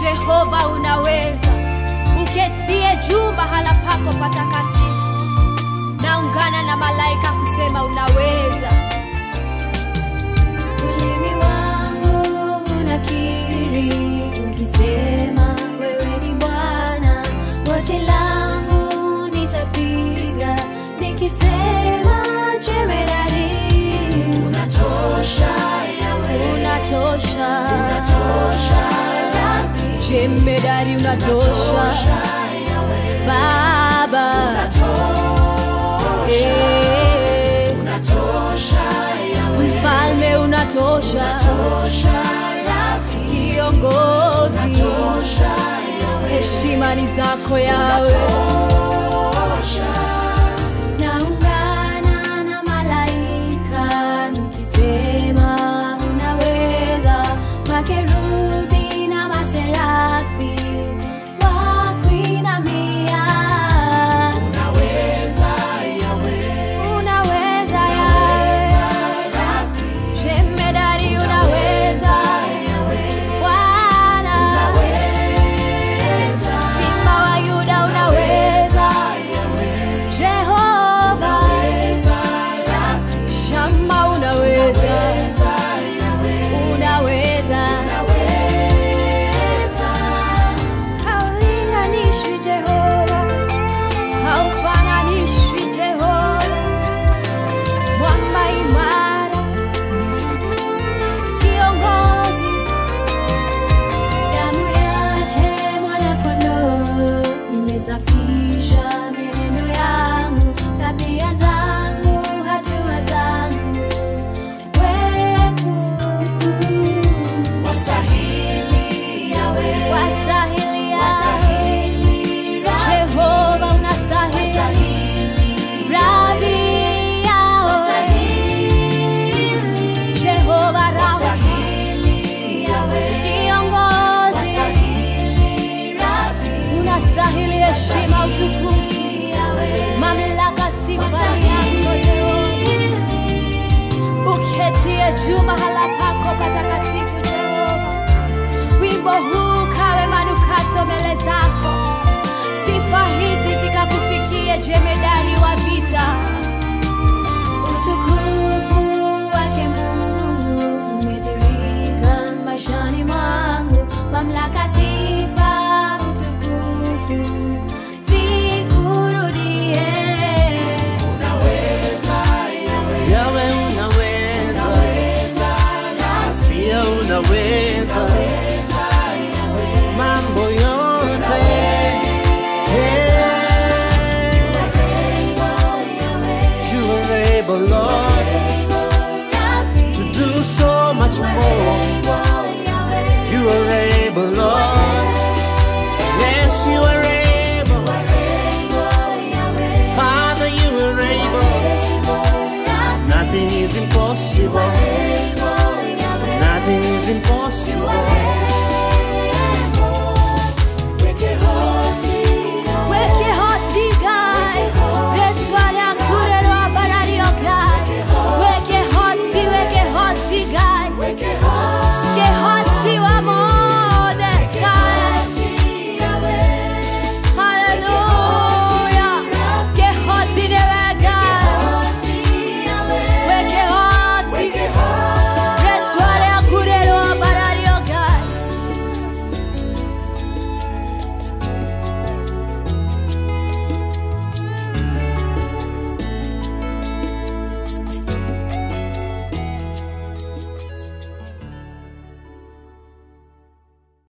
Jehova unaweza, uketie juu mahala pako patakatifu. Naungana na malaika kusema unaweza. Ulimi wangu unakiri ukisema wewe ni Bwana. Goti langu nitapiga nikisema jemedari. Unatosha Yahweh, unatosha, unatosha Rabbi. Jemedari unatosha Baba, unatosha Yahweh. Mfalme unatosha, kiongozi, heshima ni zako Yahweh. Naungana na malaika nikisema unaweza. Makerubi na maserafi wakuinamia. Unaweza Yahweh, unaweza Yahweh. Jemedari unaweza Bwana. Simba wa Yuda unaweza Jehova. Shama unaweza, unaweza. Haulinganishwi Jehova, haufananishwi Jehova. Mwamba imara, kiongozi. Damu yake mwana-kondoo imesafisha mienendo yangu, tabia zangu, hatua zangu. Wewe wastahili Yahweh, wastahili Yahweh. Jehova unastahili, Rabbi Yahweh. Jehova Rafi, kiongozi, unastahili heshima, utukufu, mamlaka, sifa yako Jehova. Uketie juu mahala pako patakatifu Jehova. Wimbo huu kawe manukato mbele zako. Sifa hizi zikakufikie jemedari wa vita. Utukufu wake Mungu umedhihirika maishani mwangu. Mamlaka, sifa, utukufu zikurudie. Unaweza Yahweh, Yahweh unaweza, Asia unaweza, mambo yote. You are able, Lord, to do so much more. You are able, Lord. Yes, you are able. Father, you are able. Nothing is impossible. Nothing is impossible.